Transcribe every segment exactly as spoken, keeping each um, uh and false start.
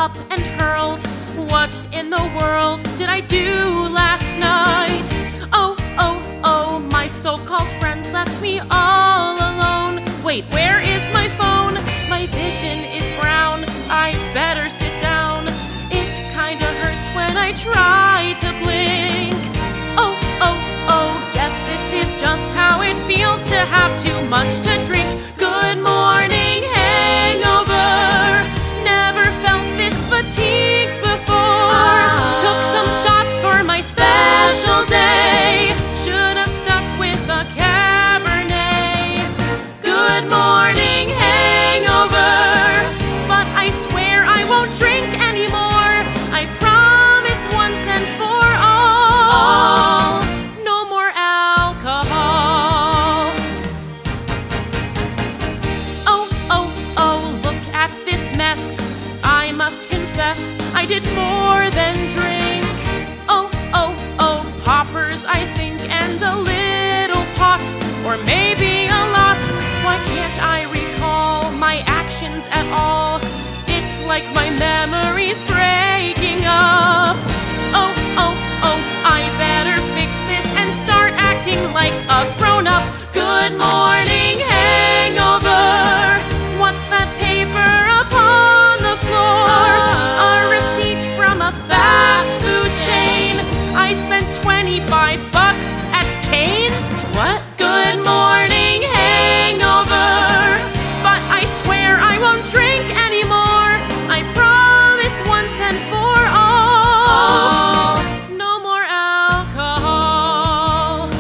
up and hurled. What in the world did I do last night? Oh, oh, oh, my so-called friends left me all alone. Wait, where is my phone? My vision is brown. I better sit down. It kinda hurts when I try to blink. Oh, oh, oh, guess this is just how it feels to have too much to drink. Good morning, hangover. Never felt this fatigued before. Took some shots for my special day. Should have stuck with a Cabernet. Good morning, hangover. But I swear I won't drink anymore. I promise once and for all. No more alcohol. Oh, oh, oh, look at this mess. I must confess, I did more than drink. Oh, oh, oh, poppers, I think, and a little pot, or maybe a lot. Why can't I recall my actions at all? It's like my memory's breaking up. Oh, oh, oh, I better fix this and start acting like a grown-up. Good morning, hangover. What's that paper upon the floor? A receipt from a fast food chain. I spent twenty-five bucks at Cane's. What? Good morning, hangover. But I swear I won't drink anymore. I promise once and for all. No more alcohol.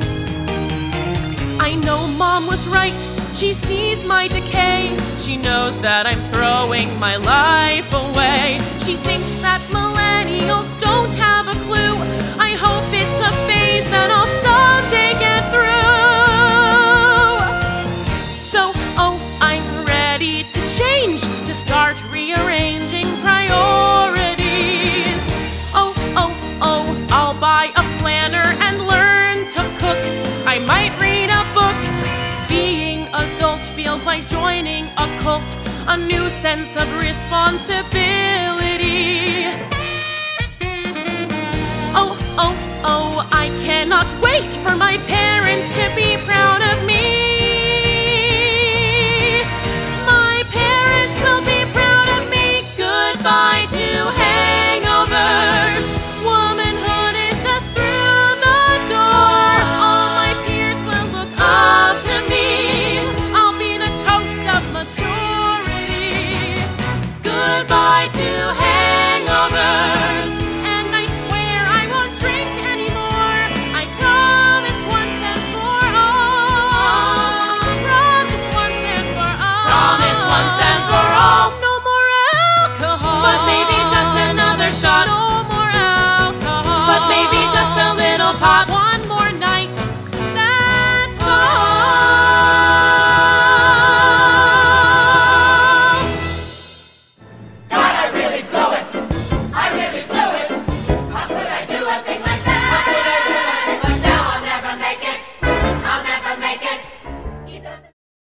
I know Mom was right. She sees my decay. She knows that I'm throwing my life away. She thinks that millennials don't have a clue. I hope it's a phase that I'll someday get through. So, oh, I'm ready to change, to start rearranging priorities. Oh, oh, oh, I'll buy a planner and learn to cook. I might read a book. Being adult feels like joining a cult, a new sense of responsibility. Oh, oh, oh, I cannot wait for my